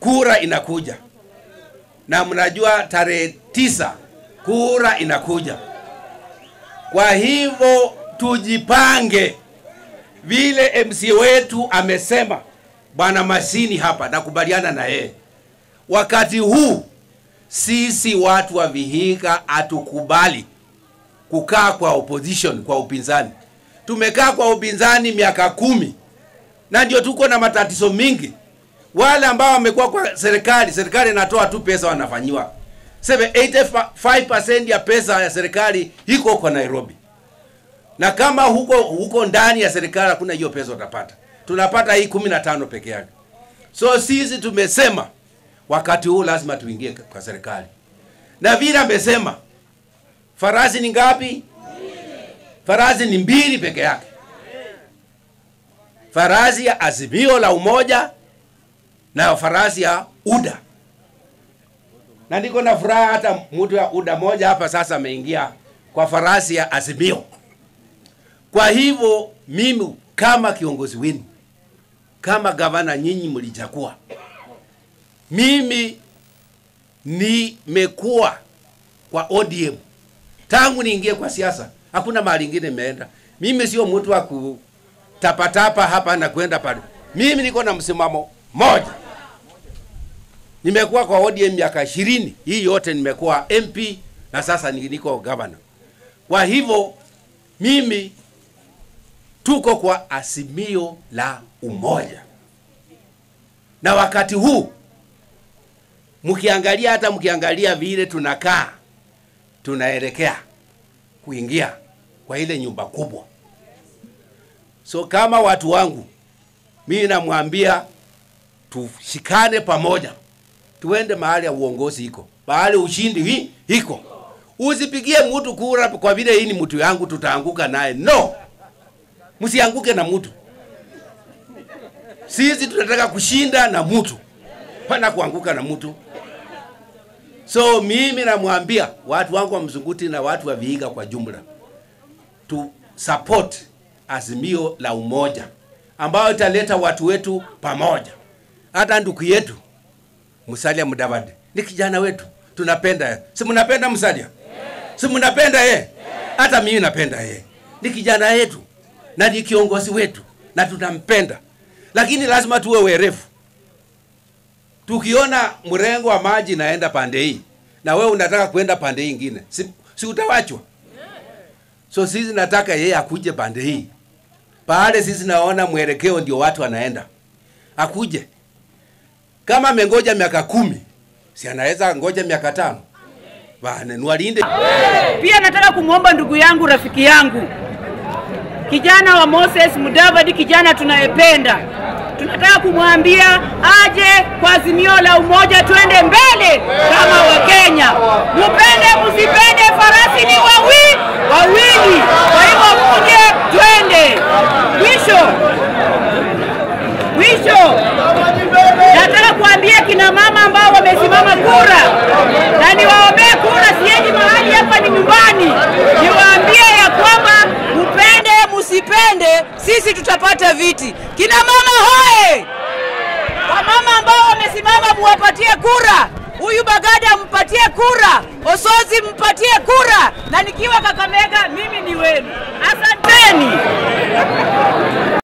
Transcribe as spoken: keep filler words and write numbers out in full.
kura inakuja. Na mnajua tarehe tisa kura inakuja. Kwa hivyo tujipange. Vile M C wetu amesema, Bwana Masini hapa, nakubaliana na yeye. Wakati huu sisi watu wa Vihiga hatukubali kukaa kwa opposition, kwa upinzani. Tumekaa kwa upinzani miaka kumi. Na ndio tuko na matatizo mingi. Wale ambao wamekuwa kwa serikali, serikali inatoa tu pesa wanafanyiwa. eighty-five percent ya pesa ya serikali iko kwa Nairobi. Na kama huko huko ndani ya serikali hakuna hiyo pesa utapata. Tunapata hii kumi na tano peke yake. So sisi tumesema wakati huu lazima tuingie kwa serikali. Na vile amesema farasi ni ngapi? Farasi ni mbili peke yake. Farasi ya Azimio la Umoja na farasi ya U D A. Na niko na furaha hata mtu ya U D A moja hapa sasa ameingia kwa farasi ya Azimio. Kwa hivyo mimi kama kiongozi wenu, kama gavana nyinyi mlichagua, mimi nimekuwa kwa O D M tangu niingie kwa siasa. Hakuna mahali ingine nimeenda. Mimi sio mtu wa kutapatapa hapa na kwenda pale. Mimi niko na msimamo moja. Nimekuwa kwa O D M miaka ishirini. Hii yote nimekuwa M P na sasa niko governor. Kwa hivyo mimi tuko kwa Azimio la Umoja. Na wakati huu mkiangalia, hata mkiangalia vile tunakaa, tunaelekea kuingia kwa ile nyumba kubwa. So kama watu wangu, mimi namwambia tushikane pamoja. Tuende mahali ya uongozi iko. Mahali ushindi hii iko. Usipigie mtu kura kwa vile hii ni mtu yangu tutaanguka naye. No. Msianguke na mtu. Sisi tunataka kushinda na mtu. Hapana kuanguka na mtu. So mimi namwambia watu wangu wa Mzunguti na watu wa Vihiga kwa jumla, tu support Azimio la Umoja ambao italeta watu wetu pamoja. Hata ndugu yetu Musalia Mudavadi ni kijana wetu, tunapenda. Si mnapenda Musalia? Si mnapenda yeye? Hata mimi napenda yeye. Ni kijana yetu na ni kiongozi wetu na tunampenda. Lakini lazima tuwe werevu. Tukiona mrengo wa maji naenda pande hii na wewe unataka kwenda pande hii nyingine, si, si utawachwa? So sisi nataka yeye akuje pande hii. Pale sisi naona mwelekeo ndio watu wanaenda. Akuje. Kama amengoja miaka kumi, si anaweza ngoja miaka tano. Bana Nwalinde. Pia nataka kumuomba ndugu yangu, rafiki yangu, kijana wa Moses Mudavadi, kijana tunayependa. Tunataka kumwambia aje kwa Azimio la Umoja, tuende mbele kama Wakenya. Mupende msipende, farasi ni wawi, wawili. Kwa hivyo muje twende. Mwisho. Mwisho. Nataka kuambia kina mama ambao wamesimama kura, na niwaombee kura, siendi mahali hapa ni nyumbani. Niwaambie ya kwamba upende musipende, sisi tutapata viti. Kina mama hoye! Wamama ambao wamesimama muwapatie kura. Huyu Bagada mpatie kura, Osozi mpatie kura, na nikiwa Kakamega mimi ni wenu. Asanteni.